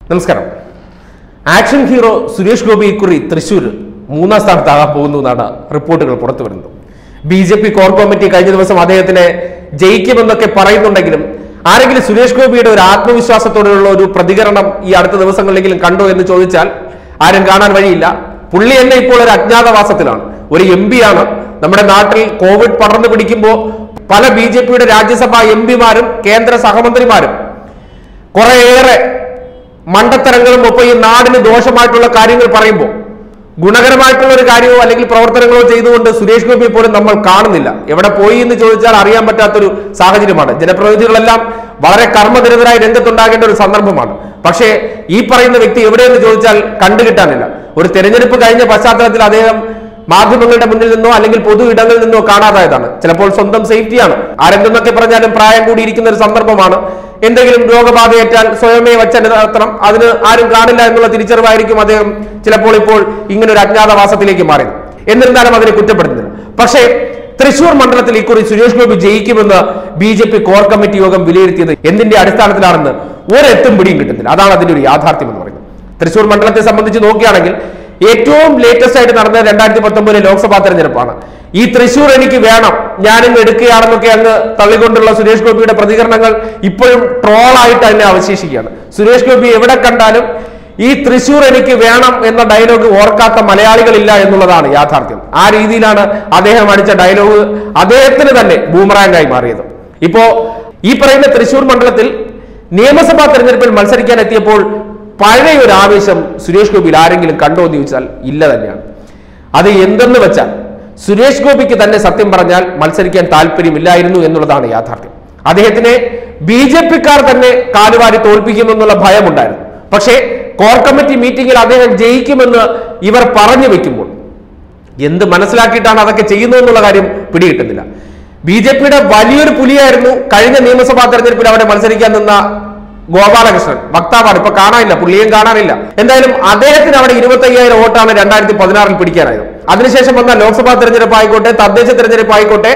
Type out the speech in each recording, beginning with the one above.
നമസ്കാരം. Action hero Suresh Gopi ഇക്കുറി തൃശൂർ മൂന്നാം സ്ഥാനത്താകാൻ പോകുന്നു എന്നാണ് റിപ്പോർട്ടുകൾ പുറത്തു വരുന്നത്. BJP കോർ കമ്മിറ്റി കഴിഞ്ഞ ദിവസം അദ്ദേഹത്തിനെ ജയിക്കുമെന്നൊക്കെ പറയുന്നുണ്ടെങ്കിലും ആരെങ്കിലും സുരേഷ് ഗോപിയുടെ ഒരു ആത്മവിശ്വാസത്തോടെയുള്ള ഒരു പ്രതികരണം ഈ അടുത്ത ദിവസങ്ങളിലെങ്കിലും കണ്ടോ എന്ന് ചോദിച്ചാൽ ആരും കാണാൻ വഴിയില്ല. പുള്ളി തന്നെ ഇപ്പോൾ ഒരു അജ്ഞാതവാസത്തിലാണ്. ഒരു MP ആണ്. നമ്മുടെ നാട്ടിൽ കോവിഡ് പടർന്നു പിടിക്കുമ്പോൾ പല BJPയുടെ രാജ്യസഭാ MP മാരും കേന്ദ്ര സഹമന്ത്രിമാരും കുറേയേറെ മണ്ടത്തരങ്ങളും ഒപ്പം ഈ നാടിന് ദോഷമായിട്ടുള്ള കാര്യങ്ങൾ പറയുമ്പോൾ ഗുണകരമായിട്ടുള്ള ഒരു കാര്യമോ അല്ലെങ്കിൽ പ്രവർത്തനങ്ങളോ ചെയ്തുകൊണ്ട് സുരേഷ് ഗോപി പോലും നമ്മൾ കാണുന്നില്ല. എവിടെ പോയി എന്ന് ചോദിച്ചാൽ അറിയാൻ പറ്റാത്തൊരു സാഹചര്യമാണ്. ജനപ്രതിനിധികളെല്ലാം വളരെ കർമ്മനിരതരായി രംഗത്തുണ്ടാകേണ്ട ഒരു സന്ദർഭമാണ്. പക്ഷേ ഈ പറയുന്ന വ്യക്തി എവിടെയെന്ന് ചോദിച്ചാൽ കണ്ടുകിട്ടാനില്ല. ഒരു തെരഞ്ഞെടുപ്പ് കഴിഞ്ഞ പശ്ചാത്തലത്തിൽ അദ്ദേഹം മാധ്യമങ്ങളുടെ മുന്നിൽ നിന്നോ അല്ലെങ്കിൽ പൊതു ഇടങ്ങളിൽ നിന്നോ കാണാതായതാണ്. ചിലപ്പോൾ സ്വന്തം സേഫ്റ്റിയാണ്. ആരെന്തെന്നൊക്കെ പറഞ്ഞാലും പ്രായം കൂടിയിരിക്കുന്ന ഒരു സന്ദർഭമാണ്. എന്തെങ്കിലും രോഗബാധയേറ്റാൽ സ്വയമേ വച്ചെടുത്തണം, അതിന് ആരും കാണില്ല എന്നുള്ള തിരിച്ചറിവായിരിക്കും അദ്ദേഹം ചിലപ്പോൾ ഇപ്പോൾ ഇങ്ങനെ ഒരു അജ്ഞാതവാസത്തിലേക്ക് മാറിയത്. എന്നിരുന്നാലും അതിനെ കുറ്റപ്പെടുത്തുന്നില്ല. പക്ഷേ തൃശൂർ മണ്ഡലത്തിൽ ഇക്കുറി സുരേഷ് ഗോപി ജയിക്കുമെന്ന് BJP കോർ കമ്മിറ്റി യോഗം വിലയിരുത്തിയത് എന്തിന്റെ അടിസ്ഥാനത്തിലാണെന്ന് ഒരെത്തും പിടിയും കിട്ടുന്നില്ല. അതാണ് അതിന്റെ ഒരു യാഥാർത്ഥ്യം എന്ന് പറയുന്നത്. തൃശൂർ മണ്ഡലത്തെ സംബന്ധിച്ച് നോക്കുകയാണെങ്കിൽ ഏറ്റവും ലേറ്റസ്റ്റ് ആയിട്ട് നടന്ന 2019 ലോക്സഭാ തെരഞ്ഞെടുപ്പാണ്. ഈ തൃശൂർ എനിക്ക് വേണം, ഞാനിന്ന് എടുക്കുകയാണെന്നൊക്കെ അങ്ങ് തള്ളിക്കൊണ്ടുള്ള സുരേഷ് ഗോപിയുടെ പ്രതികരണങ്ങൾ ഇപ്പോഴും ട്രോളായിട്ട് തന്നെ അവശേഷിക്കുകയാണ്. സുരേഷ് ഗോപി എവിടെ കണ്ടാലും ഈ തൃശൂർ എനിക്ക് വേണം എന്ന ഡയലോഗ് ഓർക്കാത്ത മലയാളികളില്ല എന്നുള്ളതാണ് യാഥാർത്ഥ്യം. ആ രീതിയിലാണ് അദ്ദേഹം അടിച്ച ഡയലോഗ് അദ്ദേഹത്തിന് തന്നെ ബൂമറാങ്ങായി മാറിയത്. ഇപ്പോ ഈ പറയുന്ന തൃശൂർ മണ്ഡലത്തിൽ നിയമസഭാ തെരഞ്ഞെടുപ്പിൽ മത്സരിക്കാൻ എത്തിയപ്പോൾ പഴയ ഒരു ആവേശം സുരേഷ് ഗോപിയിൽ ആരെങ്കിലും കണ്ടോ എന്ന് ചോദിച്ചാൽ ഇല്ല തന്നെയാണ്. അത് എന്തെന്ന് വെച്ചാൽ സുരേഷ് ഗോപിക്ക് തന്നെ സത്യം പറഞ്ഞാൽ മത്സരിക്കാൻ താല്പര്യമില്ലായിരുന്നു എന്നുള്ളതാണ് യാഥാർത്ഥ്യം. അദ്ദേഹത്തിനെ BJP-ക്കാർ തന്നെ കാലുവാരി തോൽപ്പിക്കുമെന്നുള്ള ഭയമുണ്ടായിരുന്നു. പക്ഷേ കോർ കമ്മിറ്റി മീറ്റിംഗിൽ അദ്ദേഹം ജയിക്കുമെന്ന് ഇവർ പറഞ്ഞു വെക്കുമ്പോൾ എന്ത് മനസ്സിലാക്കിയിട്ടാണ് അതൊക്കെ ചെയ്യുന്നത് എന്നുള്ള കാര്യം പിടികിട്ടുന്നില്ല. BJP-യുടെ വലിയൊരു പുലിയായിരുന്നു കഴിഞ്ഞ നിയമസഭാ തെരഞ്ഞെടുപ്പിൽ അവിടെ മത്സരിക്കാൻ നിന്ന ഗോപാലകൃഷ്ണൻ. വക്താവാണ്, ഇപ്പൊ കാണാനില്ല, പുള്ളിയും കാണാനില്ല. എന്തായാലും അദ്ദേഹത്തിന് അവിടെ 25,000 വോട്ടാണ് 2016 പിടിക്കാനായത്. അതിനുശേഷം വന്ന ലോക്സഭാ തെരഞ്ഞെടുപ്പ് ആയിക്കോട്ടെ, തദ്ദേശ തെരഞ്ഞെടുപ്പ് ആയിക്കോട്ടെ,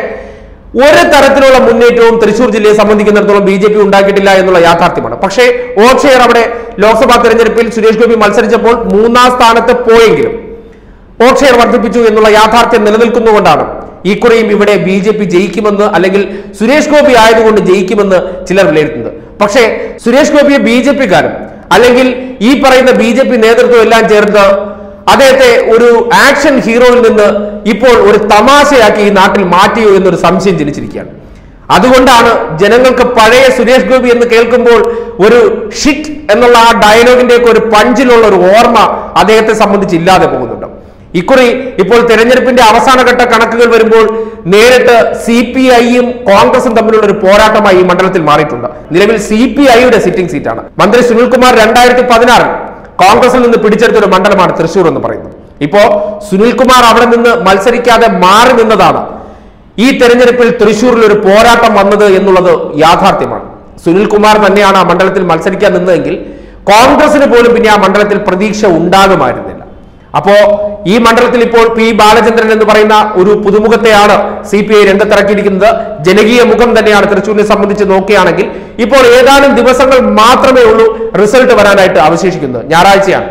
ഒരു തരത്തിലുള്ള മുന്നേറ്റവും തൃശൂർ ജില്ലയെ സംബന്ധിക്കുന്നിടത്തോളം BJP ഉണ്ടാക്കിയിട്ടില്ല എന്നുള്ള യാഥാർത്ഥ്യമാണ്. പക്ഷേ വോട്ട് ഷെയർ അവിടെ ലോക്സഭാ തെരഞ്ഞെടുപ്പിൽ സുരേഷ് ഗോപി മത്സരിച്ചപ്പോൾ 3-ാം സ്ഥാനത്ത് പോയെങ്കിലും വോട്ട് ഷെയർ വർദ്ധിപ്പിച്ചു എന്നുള്ള യാഥാർത്ഥ്യം നിലനിൽക്കുന്നതുകൊണ്ടാണ് ഇക്കുറിയും ഇവിടെ BJP ജയിക്കുമെന്ന് അല്ലെങ്കിൽ സുരേഷ് ഗോപി ആയതുകൊണ്ട് ജയിക്കുമെന്ന് ചിലർ വിലയിരുത്തുന്നത്. പക്ഷേ സുരേഷ് ഗോപിയെ BJP-ക്കാരും അല്ലെങ്കിൽ ഈ പറയുന്ന BJP നേതൃത്വം എല്ലാം ചേർന്ന് അദ്ദേഹത്തെ ഒരു ആക്ഷൻ ഹീറോയിൽ നിന്ന് ഇപ്പോൾ ഒരു തമാശയാക്കി ഈ നാട്ടിൽ മാറ്റിയോ എന്നൊരു സംശയം ജനിച്ചിരിക്കുകയാണ്. അതുകൊണ്ടാണ് ജനങ്ങൾക്ക് പഴയ സുരേഷ് ഗോപി എന്ന് കേൾക്കുമ്പോൾ ഒരു ഷിറ്റ് എന്നുള്ള ആ ഡയലോഗിന്റെ ഒക്കെ ഒരു പഞ്ചിലുള്ള ഒരു ഓർമ്മ അദ്ദേഹത്തെ സംബന്ധിച്ച് ഇല്ലാതെ പോകുന്നുണ്ട്. ഇക്കുറി ഇപ്പോൾ തെരഞ്ഞെടുപ്പിന്റെ അവസാനഘട്ട കണക്കുകൾ വരുമ്പോൾ നേരിട്ട് CPI-യും കോൺഗ്രസും തമ്മിലുള്ള ഒരു പോരാട്ടമായി ഈ മണ്ഡലത്തിൽ മാറിയിട്ടുണ്ട്. നിലവിൽ CPI-യുടെ സിറ്റിംഗ് സീറ്റാണ്. മന്ത്രി സുനിൽകുമാർ 2016 കോൺഗ്രസിൽ നിന്ന് പിടിച്ചെടുത്ത ഒരു മണ്ഡലമാണ് തൃശൂർ എന്ന് പറയുന്നത്. ഇപ്പോ സുനിൽകുമാർ അവിടെ നിന്ന് മത്സരിക്കാതെ മാറി നിന്നതാണ് ഈ തെരഞ്ഞെടുപ്പിൽ തൃശൂരിൽ ഒരു പോരാട്ടം വന്നത് എന്നുള്ളത് യാഥാർത്ഥ്യമാണ്. സുനിൽകുമാർ തന്നെയാണ് ആ മണ്ഡലത്തിൽ മത്സരിക്കാൻ നിന്നതെങ്കിൽ കോൺഗ്രസിന് പോലും പിന്നെ ആ മണ്ഡലത്തിൽ പ്രതീക്ഷ ഉണ്ടാകുമായിരുന്നില്ല. അപ്പോ ഈ മണ്ഡലത്തിൽ ഇപ്പോൾ P. ബാലചന്ദ്രൻ എന്ന് പറയുന്ന ഒരു പുതുമുഖത്തെയാണ് CPI രംഗത്തിറക്കിയിരിക്കുന്നത്. ജനകീയ മുഖം തന്നെയാണ് തൃശ്ശൂരിനെ സംബന്ധിച്ച് നോക്കുകയാണെങ്കിൽ. ഇപ്പോൾ ഏതാനും ദിവസങ്ങൾ മാത്രമേ ഉള്ളൂ റിസൾട്ട് വരാനായിട്ട് അവശേഷിക്കുന്നത്. ഞായറാഴ്ചയാണ്.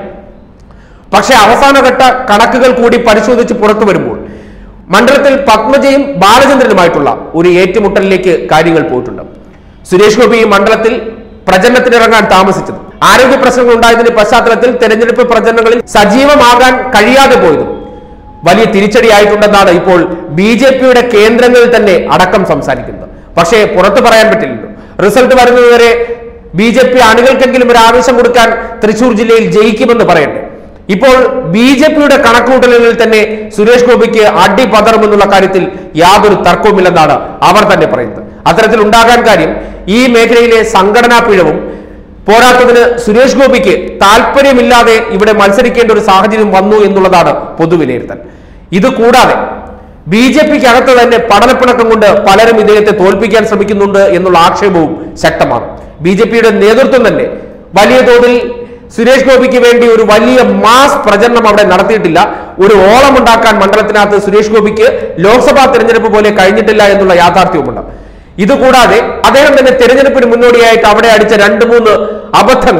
പക്ഷെ അവസാനഘട്ട കണക്കുകൾ കൂടി പരിശോധിച്ച് പുറത്തു വരുമ്പോൾ മണ്ഡലത്തിൽ പത്മജയും ബാലചന്ദ്രനുമായിട്ടുള്ള ഒരു ഏറ്റുമുട്ടലിലേക്ക് കാര്യങ്ങൾ പോയിട്ടുണ്ട്. സുരേഷ് ഗോപി ഈ മണ്ഡലത്തിൽ പ്രചരണത്തിനിറങ്ങാൻ താമസിച്ചത് ആരോഗ്യ പ്രശ്നങ്ങൾ ഉണ്ടായതിന്റെ പശ്ചാത്തലത്തിൽ തെരഞ്ഞെടുപ്പ് പ്രചരണങ്ങളിൽ സജീവമാകാൻ കഴിയാതെ പോയതും വലിയ തിരിച്ചടിയായിട്ടുണ്ടെന്നാണ് ഇപ്പോൾ BJP-യുടെ കേന്ദ്രങ്ങളിൽ തന്നെ അടക്കം സംസാരിക്കുന്നത്. പക്ഷേ പുറത്തു പറയാൻ പറ്റില്ലല്ലോ. റിസൾട്ട് വരുന്നതുവരെ BJP അണികൾക്കെങ്കിലും ഒരു ആവേശം കൊടുക്കാൻ തൃശൂർ ജില്ലയിൽ ജയിക്കുമെന്ന് പറയട്ടെ. ഇപ്പോൾ BJP-യുടെ കണക്കുകൂട്ടലുകളിൽ തന്നെ സുരേഷ് ഗോപിക്ക് അടി പതറുമെന്നുള്ള കാര്യത്തിൽ യാതൊരു തർക്കവുമില്ലെന്നാണ് അവർ തന്നെ പറയുന്നത്. അത്തരത്തിൽ ഉണ്ടാകാൻ കാര്യം ഈ മേഖലയിലെ സംഘടനാ പിഴവും പോരാട്ടത്തിന് സുരേഷ് ഗോപിക്ക് താല്പര്യമില്ലാതെ ഇവിടെ മത്സരിക്കേണ്ട ഒരു സാഹചര്യം വന്നു എന്നുള്ളതാണ് പൊതുവിലയിരുത്തൽ. ഇത് കൂടാതെ BJP-ക്ക് അകത്ത് തന്നെ പഠനപ്പിണക്കം കൊണ്ട് പലരും ഇദ്ദേഹത്തെ തോൽപ്പിക്കാൻ ശ്രമിക്കുന്നുണ്ട് എന്നുള്ള ആക്ഷേപവും ശക്തമാണ്. BJP-യുടെ നേതൃത്വം തന്നെ വലിയ തോതിൽ സുരേഷ് ഗോപിക്ക് വേണ്ടി ഒരു വലിയ മാസ് പ്രചരണം അവിടെ നടത്തിയിട്ടില്ല. ഒരു ഓളമുണ്ടാക്കാൻ മണ്ഡലത്തിനകത്ത് സുരേഷ് ഗോപിക്ക് ലോക്സഭാ തെരഞ്ഞെടുപ്പ് പോലെ കഴിഞ്ഞിട്ടില്ല എന്നുള്ള യാഥാർത്ഥ്യവുമുണ്ട്. ഇതുകൂടാതെ അദ്ദേഹം തന്നെ തെരഞ്ഞെടുപ്പിന് മുന്നോടിയായിട്ട് അവിടെ അടിച്ച 2-3 അബദ്ധങ്ങൾ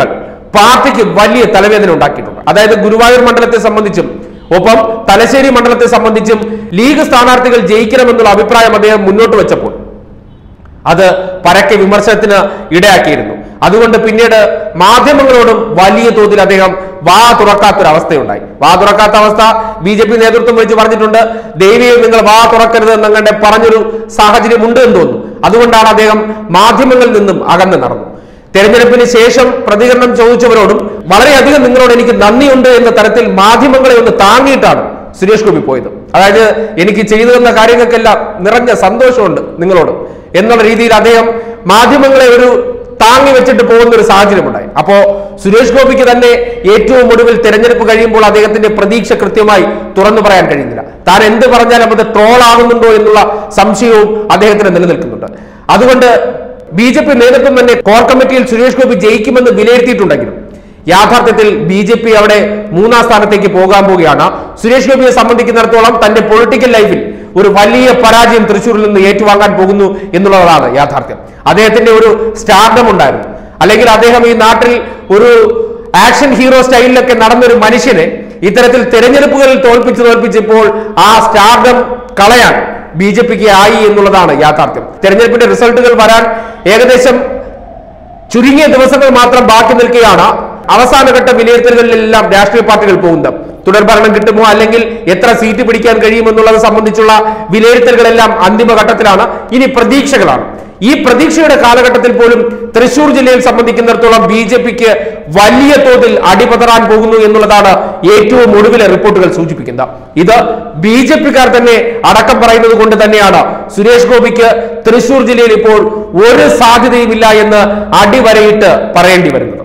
പാർട്ടിക്ക് വലിയ തലവേദന ഉണ്ടാക്കിയിട്ടുണ്ട്. അതായത് ഗുരുവായൂർ മണ്ഡലത്തെ സംബന്ധിച്ചും ഒപ്പം തലശ്ശേരി മണ്ഡലത്തെ സംബന്ധിച്ചും ലീഗ് സ്ഥാനാർത്ഥികൾ ജയിക്കണമെന്നുള്ള അഭിപ്രായം അദ്ദേഹം മുന്നോട്ട് വെച്ചപ്പോൾ അത് പരക്കെ വിമർശനത്തിന് ഇടയാക്കിയിരുന്നു. അതുകൊണ്ട് പിന്നീട് മാധ്യമങ്ങളോടും വലിയ തോതിൽ അദ്ദേഹം വാ തുറക്കാത്തൊരവസ്ഥയുണ്ടായി. വാ തുറക്കാത്ത അവസ്ഥ BJP നേതൃത്വം വിളിച്ച് പറഞ്ഞിട്ടുണ്ട്. ദയവേയും നിങ്ങൾ വാ തുറക്കരുത് എന്നങ്ങനെ പറഞ്ഞൊരു സാഹചര്യം ഉണ്ട് എന്ന് തോന്നുന്നു. അതുകൊണ്ടാണ് അദ്ദേഹം മാധ്യമങ്ങളിൽ നിന്നും അകന്ന് നടന്നു. തെരഞ്ഞെടുപ്പിന് ശേഷം പ്രതികരണം ചോദിച്ചവരോടും വളരെയധികം നിങ്ങളോട് എനിക്ക് നന്ദിയുണ്ട് എന്ന തരത്തിൽ മാധ്യമങ്ങളെ ഒന്ന് താങ്ങിയിട്ടാണ് സുരേഷ് ഗോപി പോയത്. അതായത് എനിക്ക് ചെയ്തു തന്ന കാര്യങ്ങൾക്കെല്ലാം നിറഞ്ഞ സന്തോഷമുണ്ട് നിങ്ങളോട് എന്നുള്ള രീതിയിൽ അദ്ദേഹം മാധ്യമങ്ങളെ ഒരു താങ്ങി വെച്ചിട്ട് പോകുന്ന ഒരു സാഹചര്യം ഉണ്ടായി. അപ്പോ സുരേഷ് ഗോപിക്ക് തന്നെ ഏറ്റവും ഒടുവിൽ തെരഞ്ഞെടുപ്പ് കഴിയുമ്പോൾ അദ്ദേഹത്തിന്റെ പ്രതീക്ഷ കൃത്യമായി തുറന്നു പറയാൻ കഴിയുന്നില്ല. താൻ എന്ത് പറഞ്ഞാലും അത് ട്രോൾ ആകുന്നുണ്ടോ എന്നുള്ള സംശയവും അദ്ദേഹത്തിന് നിലനിൽക്കുന്നുണ്ട്. അതുകൊണ്ട് BJP നേതൃത്വം തന്നെ കോർ കമ്മിറ്റിയിൽ സുരേഷ് ഗോപി ജയിക്കുമെന്ന് വിലയിരുത്തിയിട്ടുണ്ടെങ്കിലും യാഥാർത്ഥ്യത്തിൽ BJP അവിടെ 3ാം സ്ഥാനത്തേക്ക് പോകാൻ പോവുകയാണ്. സുരേഷ് ഗോപിയെ സംബന്ധിക്കുന്നിടത്തോളം തന്റെ പൊളിറ്റിക്കൽ ലൈഫിൽ ഒരു വലിയ പരാജയം തൃശ്ശൂരിൽ നിന്ന് ഏറ്റുവാങ്ങാൻ പോകുന്നു എന്നുള്ളതാണ് യാഥാർത്ഥ്യം. അദ്ദേഹത്തിന്റെ ഒരു സ്റ്റാർഡം ഉണ്ടായിരുന്നു, അല്ലെങ്കിൽ അദ്ദേഹം ഈ നാട്ടിൽ ഒരു ആക്ഷൻ ഹീറോ സ്റ്റൈലിലൊക്കെ നടന്നൊരു മനുഷ്യനെ ഇത്തരത്തിൽ തെരഞ്ഞെടുപ്പുകളിൽ തോൽപ്പിച്ചിപ്പോൾ ആ സ്റ്റാർഡം കളയാൻ BJPക്ക് ആയി എന്നുള്ളതാണ് യാഥാർത്ഥ്യം. തെരഞ്ഞെടുപ്പിന്റെ റിസൾട്ടുകൾ വരാൻ ഏകദേശം ചുരുങ്ങിയ ദിവസങ്ങൾ മാത്രം ബാക്കി നിൽക്കുകയാണ്. അവസാനഘട്ട വിലയിരുത്തലുകളിലെല്ലാം രാഷ്ട്രീയ പാർട്ടികൾ പോകുന്നത് തുടർഭരണം കിട്ടുമോ അല്ലെങ്കിൽ എത്ര സീറ്റ് പിടിക്കാൻ കഴിയുമെന്നുള്ളത് സംബന്ധിച്ചുള്ള വിലയിരുത്തലുകളെല്ലാം അന്തിമഘട്ടത്തിലാണ്. ഇനി പ്രതീക്ഷകളാണ്. ഈ പ്രതീക്ഷയുടെ കാലഘട്ടത്തിൽ പോലും തൃശൂർ ജില്ലയിൽ സംബന്ധിക്കുന്നിടത്തോളം BJPക്ക് വലിയ തോതിൽ അടിപതറാൻ പോകുന്നു എന്നുള്ളതാണ് ഏറ്റവും ഒടുവിലെ റിപ്പോർട്ടുകൾ സൂചിപ്പിക്കുന്നത്. ഇത് BJPക്കാർ തന്നെ അടക്കം പറയുന്നത് കൊണ്ട് തന്നെയാണ് സുരേഷ് ഗോപിക്ക് തൃശൂർ ജില്ലയിൽ ഇപ്പോൾ ഒരു സാധ്യതയുമില്ല എന്ന് അടിവരയിട്ട് പറയേണ്ടി വരുന്നത്.